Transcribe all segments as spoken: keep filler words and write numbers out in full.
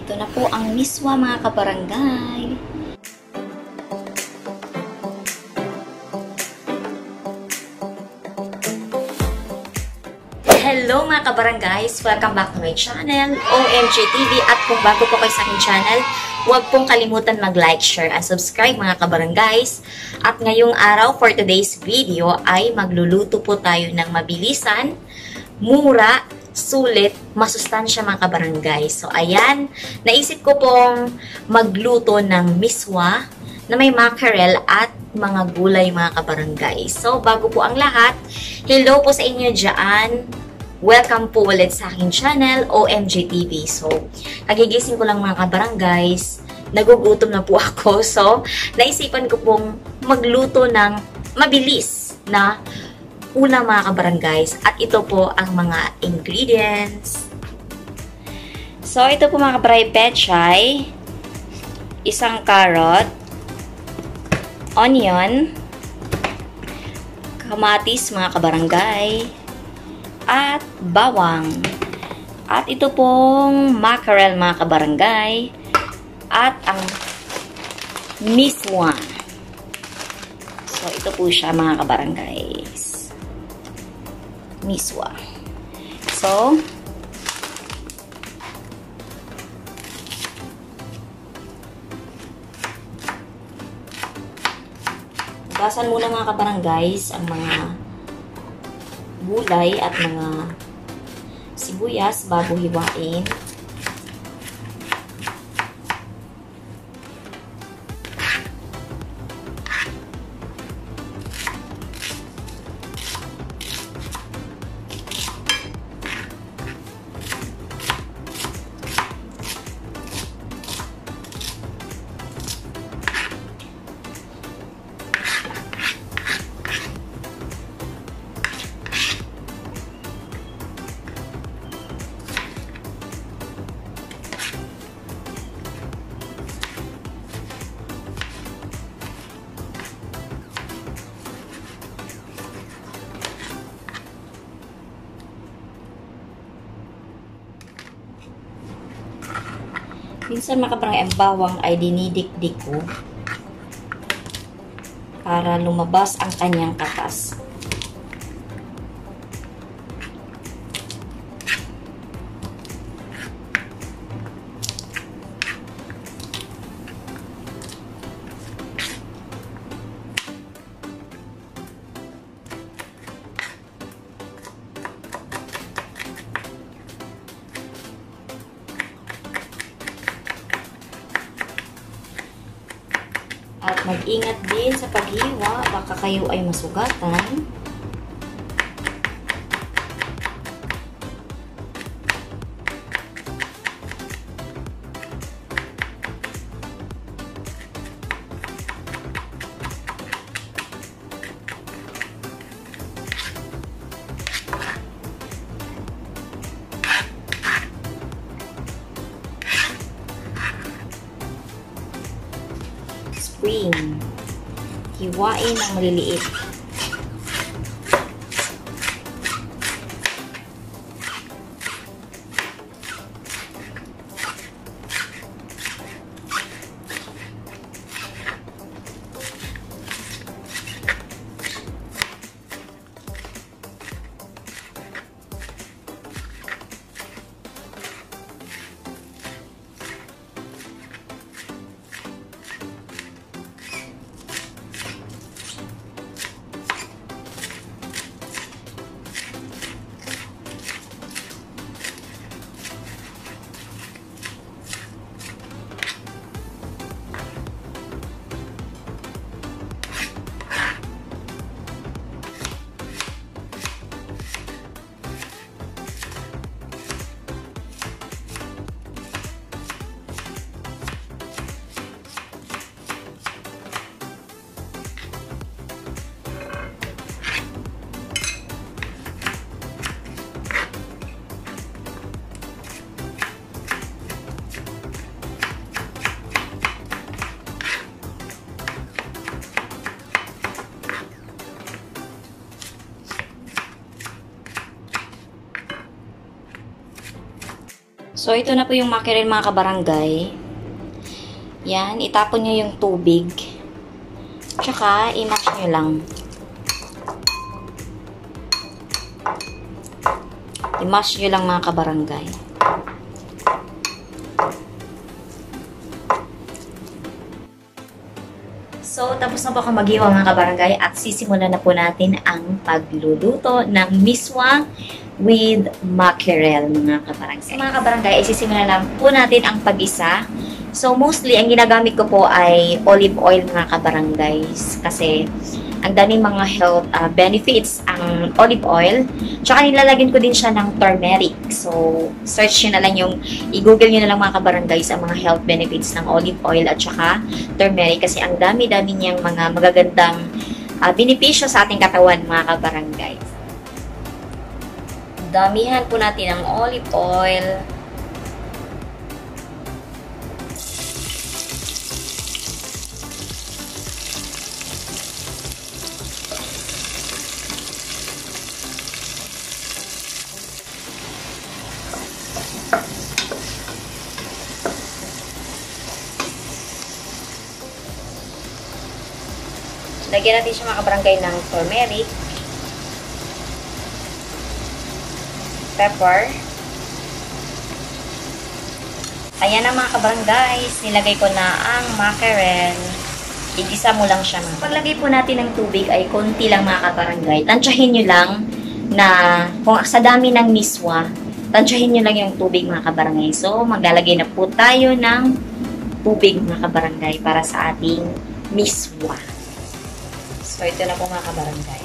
Ito na po ang miswa mga kabarangay. Hello mga kabarangays! Welcome back to my channel, O M G T V. At kung bago po kayo sa aking channel, huwag pong kalimutan mag-like, share, and subscribe mga kabarangays. At ngayong araw for today's video ay magluluto po tayo ng mabilisan, mura, sulit, masustansya mga kabarangays. So ayan, naisip ko pong magluto ng miswa na may mackerel at mga gulay mga kabarangays. So bago po ang lahat, hello po sa inyo dyan. Welcome po ulit sa aking channel, O M G T V. So, kagigising ko lang mga kabarangays. Nagugutom na po ako. So, naisipan ko pong magluto ng mabilis na ulam mga kabarangays. At ito po ang mga ingredients. So, ito po mga kabaray pechay. Isang carrot. Onion. Kamatis mga kabarangay. At bawang. At ito pong mackerel mga kabarangay. At ang miswa. So, ito po siya mga kabarangays. Miswa. So, hugasan muna mga kabaranggays ang mga gulay at mga sibuyas bago hiwain. Minsan mga kabarangay, ang bawang ay dinidikdik ko para lumabas ang kanyang katas. At mag-ingat din sa paghiwa, baka kayo ay masugatan. Spring. Hiwain ng maliliit. So, ito na po yung mackerel mga kabarangay. Yan, itapon nyo yung tubig. Tsaka, i-mash nyo lang. I-mash nyo lang mga kabarangay. So, tapos na po ako mag-iwa mga kabarangay at sisimulan na po natin ang pagluluto ng miswa with mackerel mga kabarangay. So, mga kabarangay, isisimulan na po natin ang pag-isa. So, mostly, ang ginagamit ko po ay olive oil mga kabarangay kasi ang daming mga health uh, benefits ang olive oil. Tsaka nilalagyan ko din siya ng turmeric. So, search nyo na lang yung, i-google nyo na lang mga kabarangay sa mga health benefits ng olive oil at tsaka turmeric kasi ang dami-dami niyang mga magagandang uh, benepisyo sa ating katawan mga kabarangay. Damihan po natin ang olive oil. Lagyan natin siya mga kabarangay ng turmeric, pepper. Ayan na mga kabarangay, nilagay ko na ang mackerel. Igisa mo lang siya. Mga. Paglagay po natin ng tubig ay konti lang mga kabarangay. Tansyahin nyo lang na kung sa dami ng miswa, tansyahin nyo lang yung tubig mga kabarangay. So, maglalagay na po tayo ng tubig mga kabarangay para sa ating miswa. So, ito na po mga kabarangay.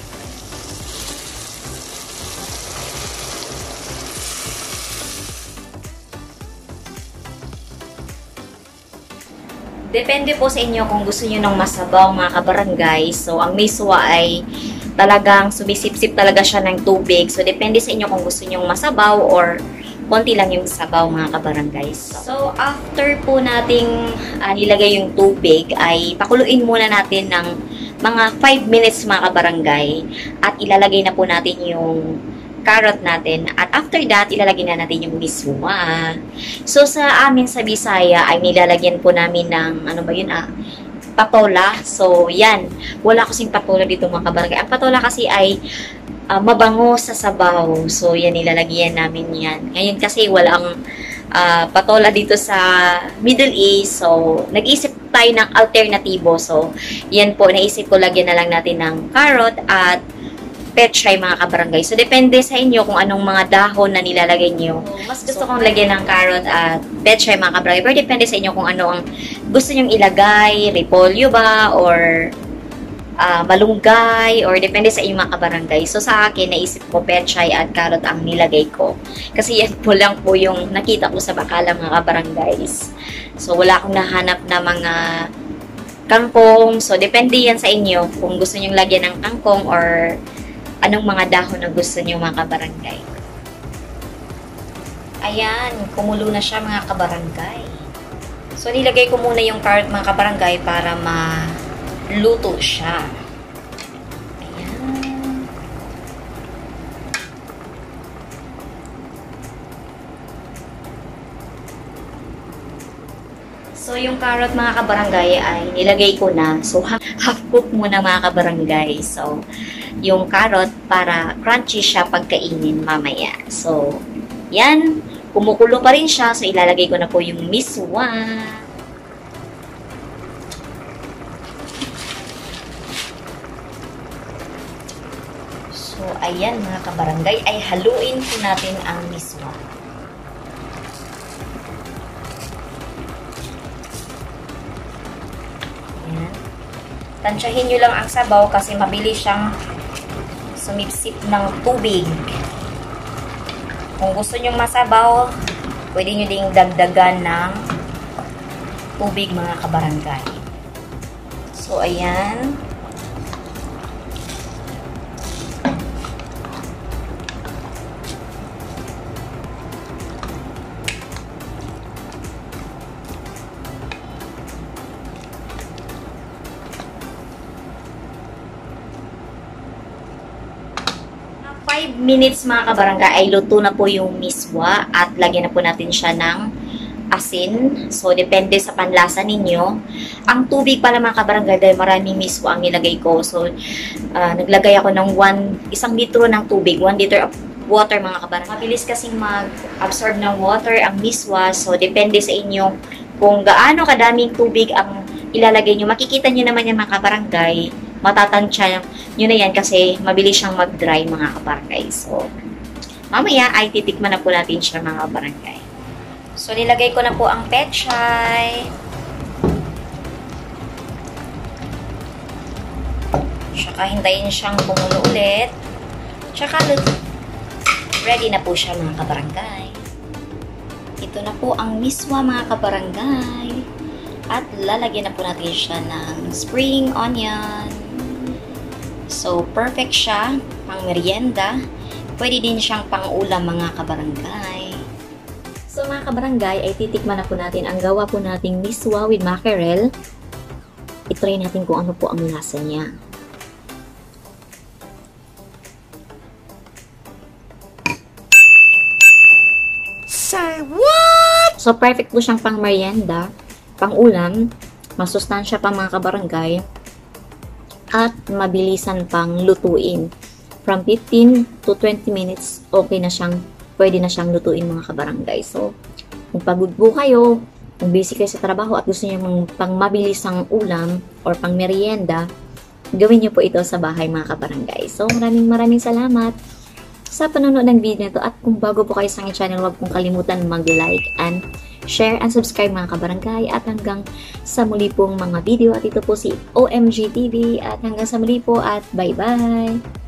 Depende po sa inyo kung gusto nyo ng masabaw mga kabarangay. So, ang miswa ay talagang sumisip-sip talaga siya ng tubig. So, depende sa inyo kung gusto nyo masabaw or konti lang yung sabaw mga kabarangay. So, after po nating uh, nilagay yung tubig, ay pakuluin muna natin ng mga five minutes mga kabarangay at ilalagay na po natin yung carrot natin at after that ilalagay na natin yung miswa. So sa amin sa Bisaya ay nilalagyan po namin ng ano ba yun ah patola. So yan, wala kasing patola dito mga kabarangay. Ang patola kasi ay uh, mabango sa sabaw. So yan, nilalagyan namin yan. Ngayon kasi walang uh, patola dito sa Middle East. So nag-isip tayo ng alternatibo. So, yan po, naisip ko lagyan na lang natin ng carrot at pechay mga kabarangay. So, depende sa inyo kung anong mga dahon na nilalagay nyo. So, mas gusto kong lagyan ng carrot at pechay mga kabarangay. Pero depende sa inyo kung ano ang gusto nyong ilagay, repolyo ba, or uh, malunggay, or depende sa inyo mga kabarangay. So, sa akin, naisip ko pechay at carrot ang nilagay ko. Kasi yan po lang po yung nakita ko sa bakala mga kabarangays. So, wala akong nahanap na mga kangkong. So, depende yan sa inyo kung gusto nyong lagyan ng kangkong or anong mga dahon na gusto nyo mga kabarangay. Ayan, kumulo na siya mga kabarangay. So, nilagay ko muna yung carrot mga kabarangay para maluto siya. So, yung carrot mga kabarangay ay nilagay ko na. So, half, half cook muna mga kabarangay. So, yung carrot para crunchy siya pagkainin mamaya. So, yan. Kumukulo pa rin siya. So, ilalagay ko na po yung miswa. So, ayan mga kabarangay. Ay haluin po natin ang miswa. Tansyahin nyo lang ang sabaw kasi mabilis siyang sumipsip ng tubig. Kung gusto nyo masabaw, pwede nyo ding dagdagan ng tubig mga kabarangay. So, ayan. five five minutes mga kabarangay ay luto na po yung miswa at lagyan na po natin siya ng asin. So, depende sa panlasa ninyo. Ang tubig pala mga kabarangay, dahil maraming miswa ang nilagay ko. So, uh, naglagay ako ng one, isang litro ng tubig, one liter of water mga kabarangay. Mabilis kasing mag-absorb ng water ang miswa. So, depende sa inyo kung gaano kadaming tubig ang ilalagay nyo. Makikita nyo naman yan mga kabarangay. Matatansya nyo na yan kasi mabilis siyang mag-dry mga kabarangay. So, mamaya ay titikman na po natin siya mga kabarangay. So, nilagay ko na po ang pechay. Tsaka hintayin siyang kumulo ulit. Tsaka ready na po siya mga kabarangay. Ito na po ang miswa mga kabarangay. At lalagyan na po natin siya ng spring onion. So, perfect siya. Pang merienda. Pwede din siyang pang-ulam mga kabarangay. So, mga kabarangay, ay titikman na po natin ang gawa po nating miswa with mackerel. I-try natin kung ano po ang lasa niya. Say what? So, perfect po siyang pang merienda, pang ulam, masustansya pa mga kabarangay, at mabilisan pang lutuin. From fifteen to twenty minutes, okay na siyang, pwede na siyang lutuin mga kabarangay. So, kung pagod po kayo, kung busy kayo sa trabaho at gusto niyo ng pang mabilisang ulam or pang merienda, gawin niyo po ito sa bahay mga kabarangay. So, maraming maraming salamat sa panonood ng video nito, at kung bago po kayo sa aking channel, huwag pong kalimutan mag-like and share and subscribe mga kabarangay, at hanggang sa muli pong mga video, at ito po si O M G T V, at hanggang sa muli po at bye bye!